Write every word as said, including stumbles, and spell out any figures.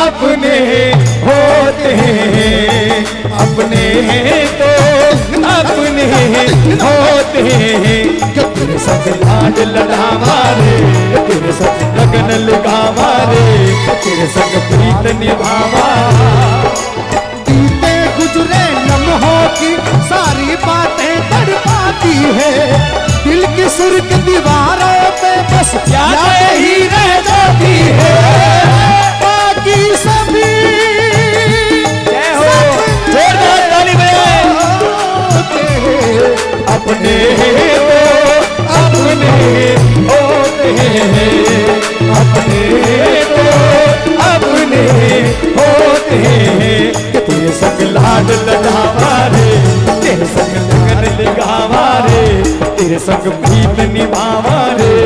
अपने होते हैं, अपने तो अपने होते हैं। तेरे संग लाड लड़ा मारे, तेरे संग लगन लगा मारे, तेरे संग प्रीत निभावा। बीते गुजरे लम्हों की सारी बातें तड़पाती है, दिल की सुर्ख दीवारों पे बस यादें ही रह जाती है। बाकी सभी जय हो, जोरदार ताली बजाएं। अपने तो अपने होते हैं, अपने तो अपने होते हैं। तेरे संग लाड लगा मारे, तेरे संग लगन लगा मारे, तेरे संग प्रीत निभा मारे।